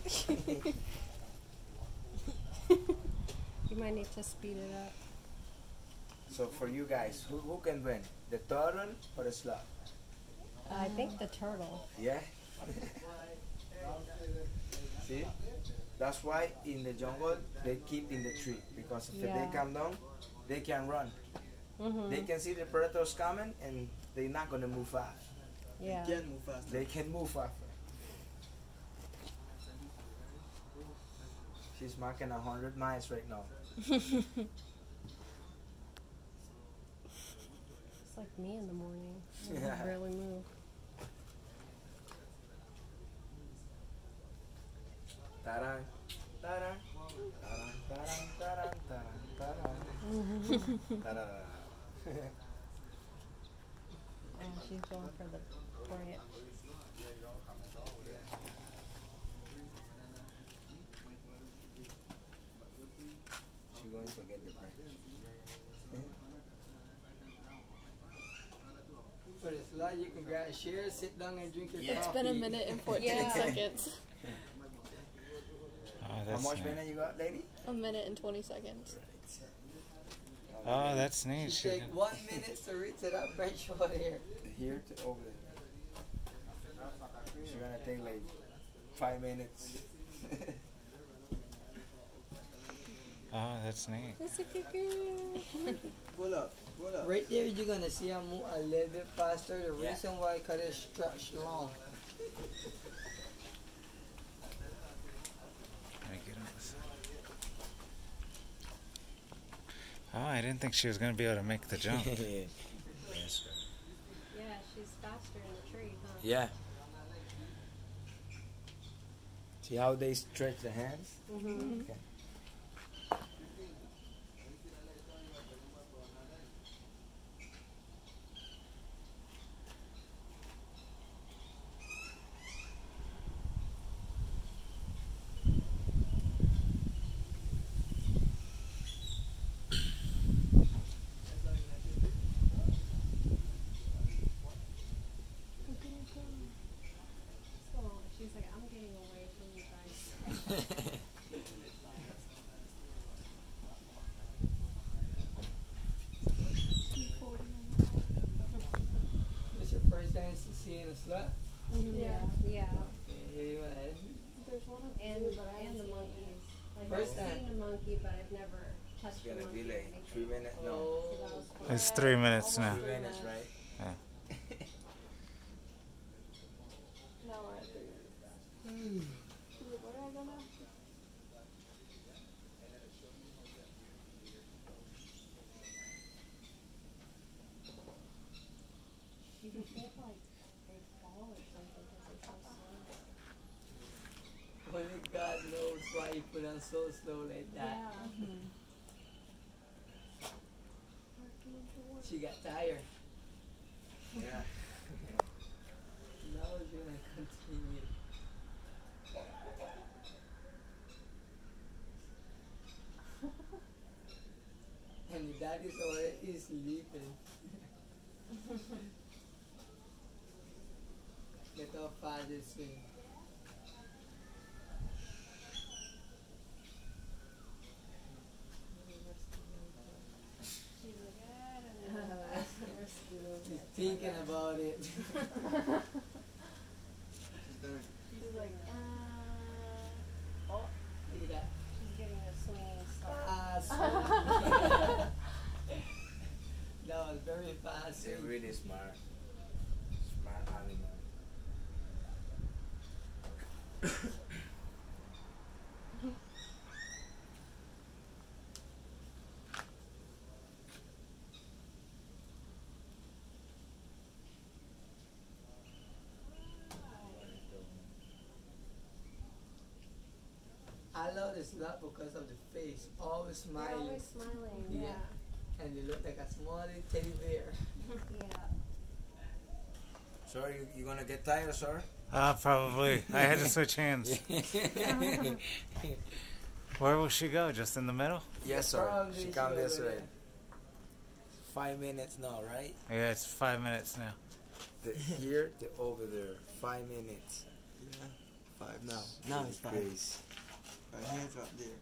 You might need to speed it up. So for you guys, who can win? The turtle or the sloth? I think the turtle. Yeah? See? That's why in the jungle they keep in the tree. Because if they come down, they can run. They can see the predators coming and they're not going to move fast. Yeah. They can move faster. They can move faster. She's marking 100 miles right now. It's like me in the morning. I barely move. Ta-da, ta-da, ta-da, ta-da, ta-da, ta-da. And she's going for the branch. She's going to get the branch. For the slide, you can grab a chair, sit down and drink your coffee. It's been a minute and 14 seconds. How much minute you got, lady? A minute and 20 seconds. Oh, that's neat. You take 1 minute to reach to that bench over here. Here to over there. She's gonna take like 5 minutes. Oh, that's neat. That's a good girl. Pull up, pull up. Right there, you're gonna see I move a little bit faster. The reason why, cause it's stretched long. Let me get on this side. Oh, I didn't think she was going to be able to make the jump. Yes, sir. Yeah, she's faster in the tree, huh? Yeah. See how they stretch the hands? Okay. She's like, I'm getting away from you guys. It's your first time seeing a slot? Yeah. Yeah, you want to And the monkeys. Like First I've time. seen a monkey, but I've never touched It's a gonna monkey. be like 3 minutes. No. Oh. It's 3 minutes now. 3 minutes, right? Yeah. Now we're at 3 minutes. Where do I go now? You can feel like they fall or something because they're so slow. Only God knows why he put on so slow like that. She got tired. Yeah. Now we're gonna continue. And the daddy's already sleeping. Get off father's swing. He's thinking about it. She's like, Oh, look at that. She's getting a swinging start. That was very fast. They're really smart. Smart animal. I love this lot because of the face, always They're smiling. always smiling. Yeah. Yeah. And they look like a small little teddy bear. Yeah. Sir, you gonna get tired, sir? Probably. I had to switch hands. Where will she go? Just in the middle? Yes, sir. Probably She come should this over way. there. 5 minutes now, right? Yeah, it's 5 minutes now. The here, the over there. 5 minutes. Yeah. 5 now. Now it's fine. Crazy. My hands up there.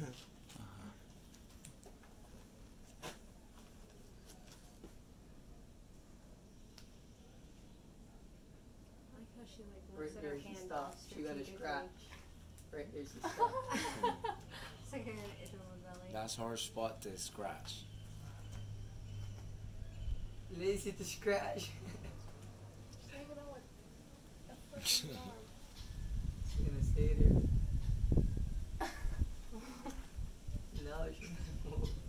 I like how she like Right looks at there her she hand stopped. off She got a strategically. scratch. Right there she stopped. It's like her in the belly. That's her spot to scratch. Lazy to scratch. Hanging out with a freaking dog. She's gonna stay there. No, she's gonna move.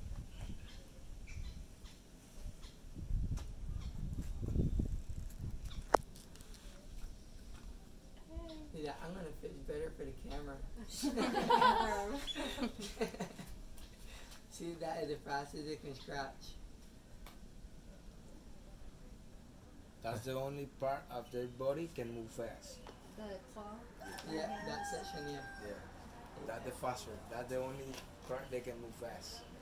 Yeah, I'm gonna fish better for the camera. See, that is the fastest it can scratch. That's the only part of their body can move fast. The claw. Yeah, that section, yeah. Yeah. That's the faster. That's the only part they can move fast.